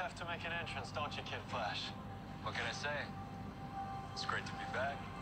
have to make an entrance, don't you, Kid Flash? What can I say? It's great to be back.